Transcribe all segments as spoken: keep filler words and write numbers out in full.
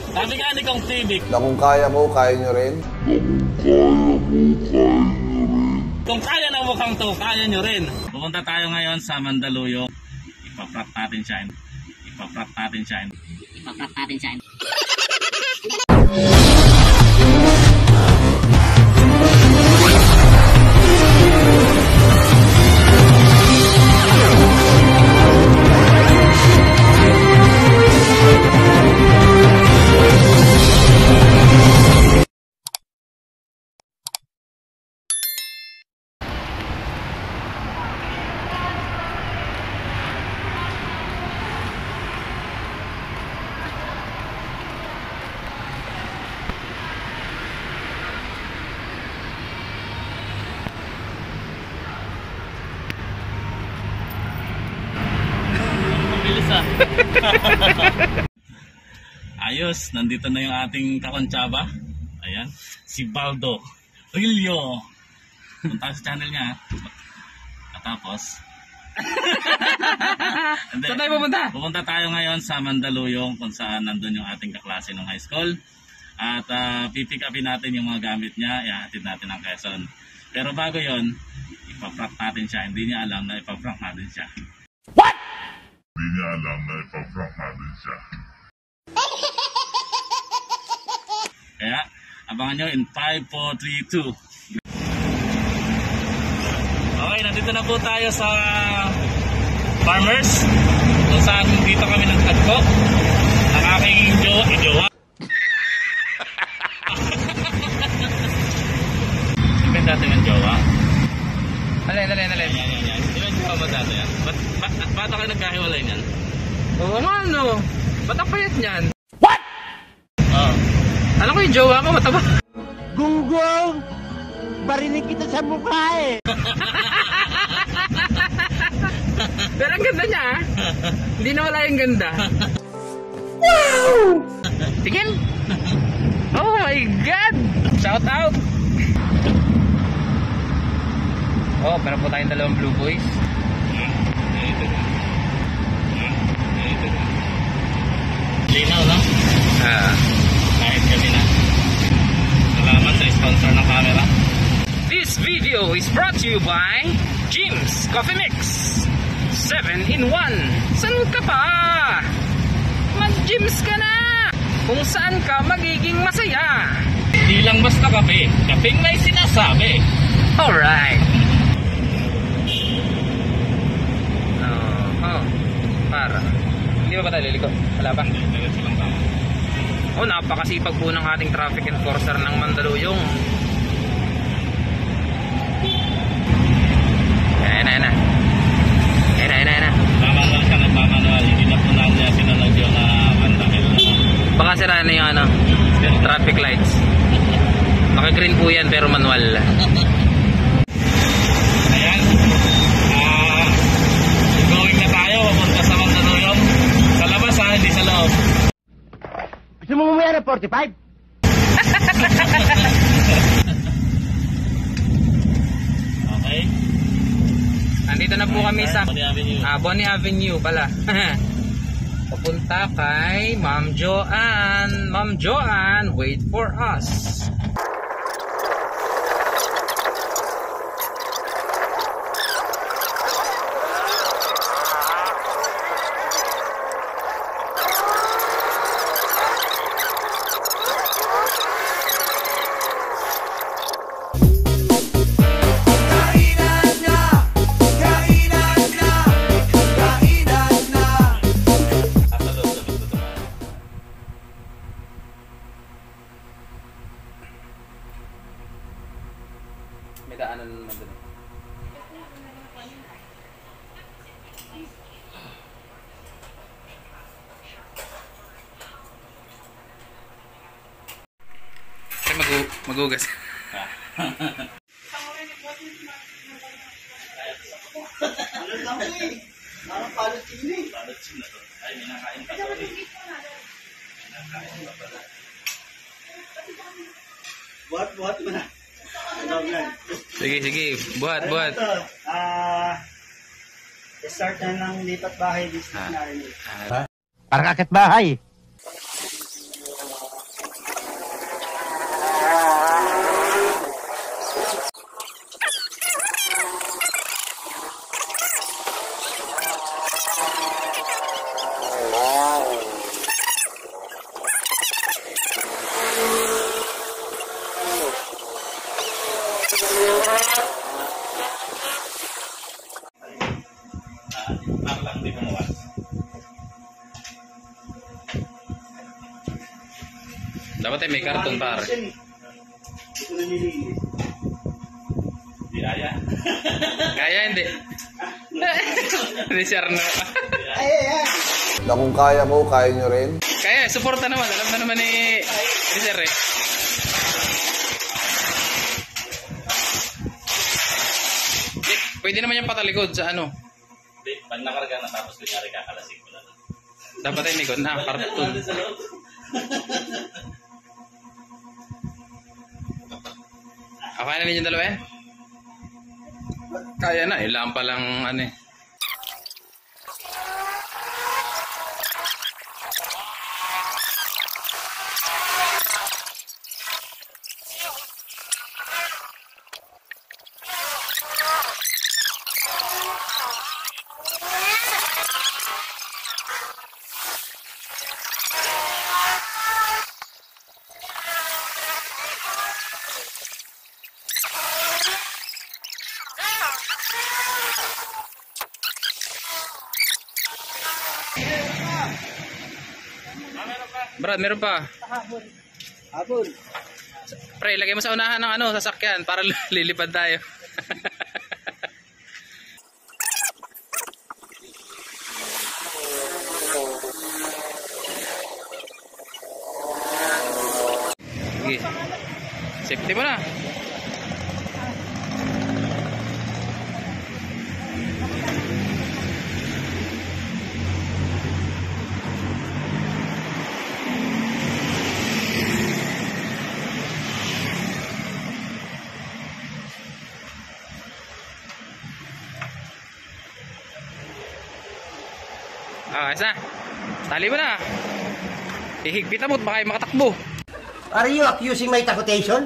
Sabi nga ni Kong Civic. Na kung kaya ko, kaya nyo rin. Kung kaya ng mukhang to, kaya nyo rin. Pupunta tayo ngayon sa Mandaluyong. Ipaprak natin siya. Ipaprak natin siya. Ipaprak natin siya. Ayos, nandito na yung ating kakontsaba. Ayan, si Baldo Rillo. Punta sa channel niya. At tapos saan tayo pupunta? Pupunta tayo ngayon sa Mandaluyong, kung saan nandun yung ating kaklase ng high school. At uh, pipick upin natin yung mga gamit niya. Ihahatid natin ang Quezon. Pero bago yon, ipaprank natin siya. Hindi niya alam na ipaprank natin siya. What? Hindi niya alam na ipaprank natin siya. Kaya, abangan nyo in five, four, three, two. Okay, nandito na po tayo sa Farmers. Kung saan dito kami nagtagpo ng aking jowa. Jowa. Yung dati ng jowa. Alin, alin, alin. Yan, yan, yan. Di ba yung jowa mo dati yan? Ba't, ba't, ba't ako nagkahiwalay niyan? Oo nga ano. Ba't ang payat niyan? Oo. Alam ko yung jowa ko, mataba. Gunggong! Barinig kita sa mukha eh! Pero ang ganda niya, ah. Hindi na wala yung ganda. Wow! Tingin! Oh my God! Shout out! Oh, meron po tayong dalawang blue boys. Linaw, no? Ah. Kahit kami na. Salamat sa sponsor ng camera. This video is brought to you by Jim's Coffee Mix seven in one. San ka pa? Mag-Jims ka na! Kung saan ka magiging masaya. Hindi lang basta kape, kapeng may sinasabi. Alright. Oh, oh. Para. Hindi ba ba tayo liliko? Wala pa? Hindi, diretso lang tama. Oh, napakasipag po ng ating traffic enforcer ng Mandaluyong. Ayan na, ayan na. Ayan na, ayan na, ayan na. Nagmamanual siya, nagmamanual. Hindi na po na niya sinunod yung uh, bandahil. Baka sira na yung ano, traffic lights. Naka-green po yan pero manual. Ayan. Uh, going na tayo. Papunta sa Mandaluyong. Sa labas ha, hindi sa loob. Gusto mo mamaya na forty-five? Okay. Nandito na po kami sa Bonnie Avenue. ah, Bonnie Avenue pala. Papunta kay Ma'am Joanne. Ma'am Joanne, wait for us. May daanan naman dun. Ay, mag magugas. Ano lang eh? Parang palot yun eh. Palot yun na to. Ay, minakain pa to eh. Minakain pa pala. Buhat, buhat mo na. Sige, sige. Buhat, buhat. Ah, start na ng lipat bahay district Ah. namin. Ah, Para kakit bahay. Dapat ay may karton par. Hindi kaya. Kaya hindi. Hindi siya na. Na kung kaya ko, kaya nyo rin. Kaya, suporta naman. Alam na naman ni ni Sir eh. Eh, pwede naman yung patalikod sa ano. Hindi, pag nakarga na tapos kunyari kakalasing ko na. Dapat ay nikod na, karton. Sa loob. Okay na ninyo dalawa eh? Kaya na, ilang pa lang ano eh. Brad, meron pa. Habol. Pre, lagay mo sa unahan ng ano, sasakyan para lilipad tayo. Sige. Safety mo na. Ah, isa. Tali mo na. Ihigpit mo, baka makatakbo. Are you accusing my takutation?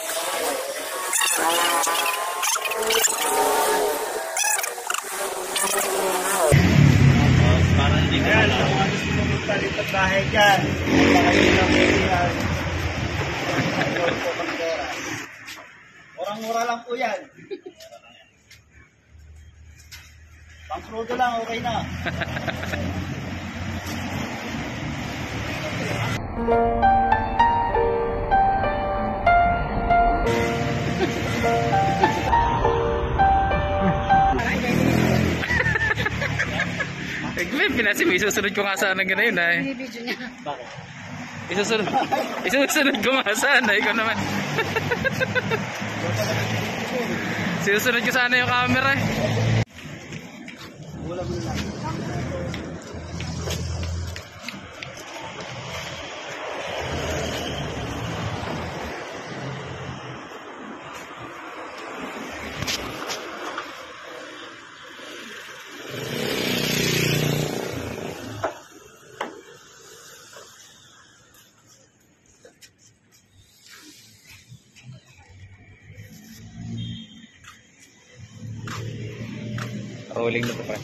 Para hindi ka Ayan, alam. sa mga gusto mo magpalipat bahay dyan, baka yun ang yan. Murang-mura lang po yan. Pang-crudo lang, okay na. Eh, pinasim, isusunod ko nga sana gano'n eh. Binibidyo niya. Bakit? Isusunod, isusunod ko nga sana, ikaw naman. Sinusunod ko sana yung camera eh. Wala mo lang. Rolling na to pa.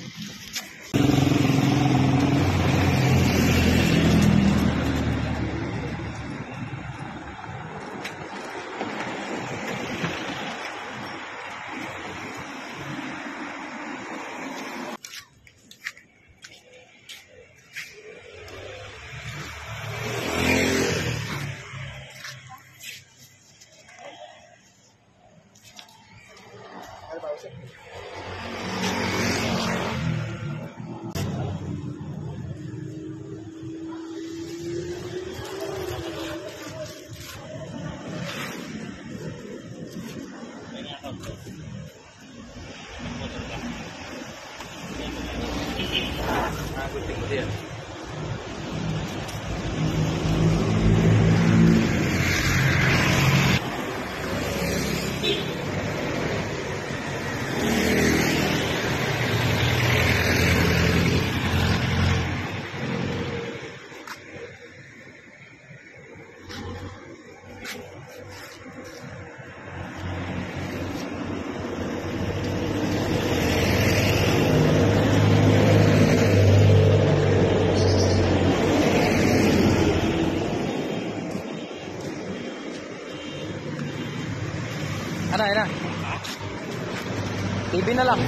Ano, ano? T V na lang.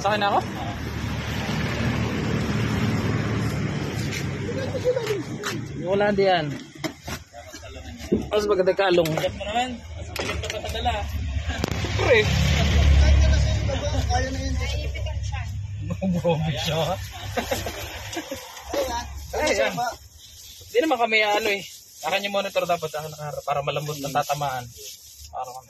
Sasakay na ako? Wala diyan. Mas maganda kalong. Bigat mo naman. Mas bigat ka pa sa dala. Pre. Mabubi siya. Ay, yan. Hindi naman kami ano eh. Akin yung monitor dapat sa nakaharap para malambot ng tatamaan. Para kami.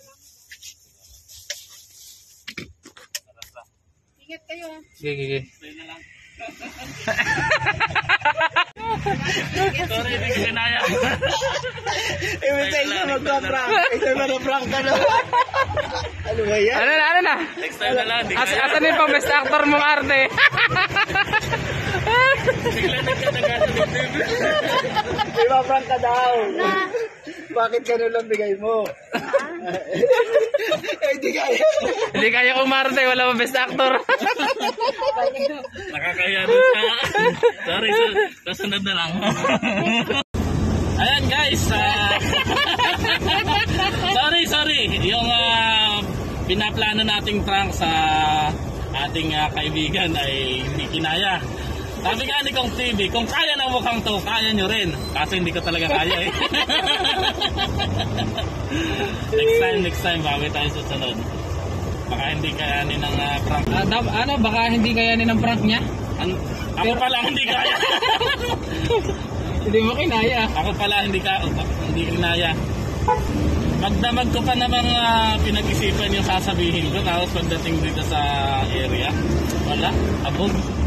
Ingat kayo. Sige, sige. Stay na lang. Sorry, hindi ko kinaya. Imitay na magka-prank. Ito na na-prank ka na. Ano ba yan? Ano na, ano na? Next time na lang. Di As, kaya. asan yung pang best actor mong arte? Bigla nagkataga sa dibdib. Di ba prank ka daw? Bakit ganun lang bigay mo? Eh, di kaya. Hindi kaya umarte, wala pang best actor. Nakakaya dun sa... Sorry, sa, sa sunod na lang. Ayan guys. ah, sorry, sorry. Yung ah, pinaplano nating prank sa ating ah, kaibigan ay hindi kinaya. Sabi nga ni Kong T V, kung kaya ng mukhang to, kaya nyo rin. Kasi hindi ko talaga kaya eh. Next time, next time, bago tayo susunod. Baka hindi kayanin ng uh, prank. Ah, dam- ano, baka hindi kayanin ng prank niya? An- ako pala hindi kaya. Hindi mo kinaya. Ako pala hindi ka hindi kinaya. Magdamag ko pa namang uh, pinag-isipan yung sasabihin ko tapos pagdating dito sa area, wala, abog.